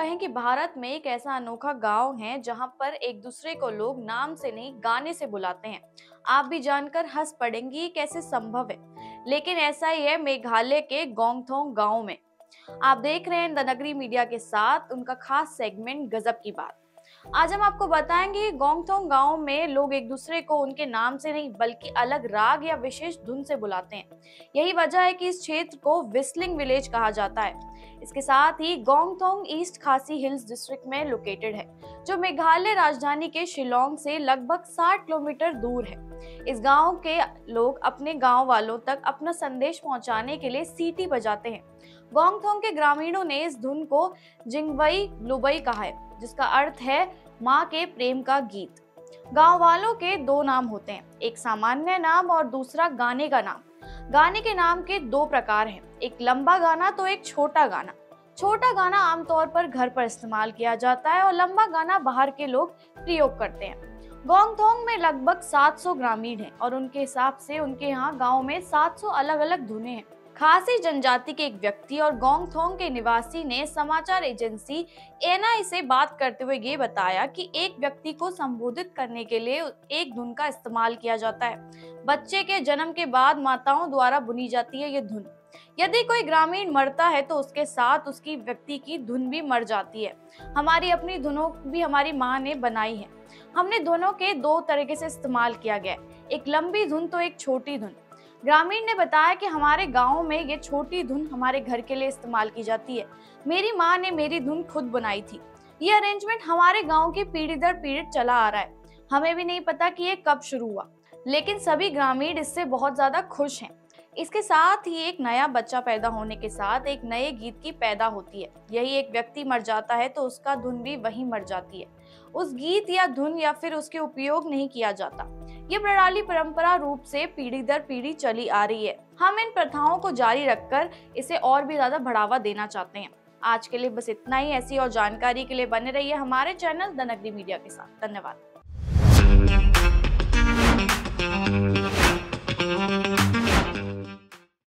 कहें कि भारत में एक ऐसा अनोखा गांव है जहां पर एक दूसरे को लोग नाम से नहीं गाने से बुलाते हैं। आप भी जानकर हंस पड़ेंगी ये कैसे संभव है, लेकिन ऐसा ही है मेघालय के गोंगथोंग गांव में। आप देख रहे हैं द नगरी मीडिया के साथ उनका खास सेगमेंट गजब की बात। आज हम आपको बताएंगे गोंगथोंग गांव में लोग एक दूसरे को उनके नाम से नहीं बल्कि अलग राग या विशेष धुन से बुलाते हैं। यही वजह है कि इस क्षेत्र को व्हिस्लिंग विलेज कहा जाता है। इसके साथ ही Gongthong East Khasi Hills district में लोकेटेड है, जो मेघालय राजधानी के शिलोंग से लगभग 60 किलोमीटर दूर है। इस गांव के लोग अपने गांव वालों तक अपना संदेश पहुंचाने के लिए सीटी बजाते हैं। गोंगथोंग के ग्रामीणों ने इस धुन को जिंगवई लुबई कहा है, जिसका अर्थ है माँ के प्रेम का गीत। गांव वालों के दो नाम होते हैं, एक सामान्य नाम और दूसरा गाने का नाम। गाने के नाम के दो प्रकार हैं, एक लंबा गाना तो एक छोटा गाना। छोटा गाना आमतौर पर घर पर इस्तेमाल किया जाता है और लंबा गाना बाहर के लोग प्रयोग करते हैं। गोंगथोंग में लगभग 700 ग्रामीण हैं और उनके हिसाब से उनके यहाँ गांव में 700 अलग अलग धुनें हैं। खासी जनजाति के एक व्यक्ति और गोंगथोंग के निवासी ने समाचार एजेंसी एनआई से बात करते हुए ये बताया कि एक व्यक्ति को संबोधित करने के लिए एक धुन का इस्तेमाल किया जाता है। बच्चे के जन्म के बाद माताओं द्वारा बुनी जाती है ये धुन। यदि कोई ग्रामीण मरता है तो उसके साथ उसकी व्यक्ति की धुन भी मर जाती है। हमारी अपनी धुनों भी हमारी माँ ने बनाई है। हमने धुनों के दो तरीके से इस्तेमाल किया गया, एक लंबी धुन तो एक छोटी धुन। ग्रामीण ने बताया कि हमारे गांव में ये छोटी धुन हमारे घर के लिए इस्तेमाल की जाती है। मेरी माँ ने मेरी धुन खुद बनाई थी। ये अरेंजमेंट हमारे गांव की पीढ़ी दर पीढ़ी चला आ रहा है। हमें भी नहीं पता कि ये कब शुरू हुआ, लेकिन सभी ग्रामीण इससे बहुत ज्यादा खुश हैं। इसके साथ ही एक नया बच्चा पैदा होने के साथ एक नए गीत की पैदा होती है। यही एक व्यक्ति मर जाता है तो उसका धुन भी वहीं मर जाती है। उस गीत या धुन या फिर उसके उपयोग नहीं किया जाता। ये प्रणाली परंपरा रूप से पीढ़ी दर पीढ़ी चली आ रही है। हम इन प्रथाओं को जारी रखकर इसे और भी ज्यादा बढ़ावा देना चाहते हैं। आज के लिए बस इतना ही। ऐसी और जानकारी के लिए बने रहिए हमारे चैनल द नगरी मीडिया के साथ। धन्यवाद।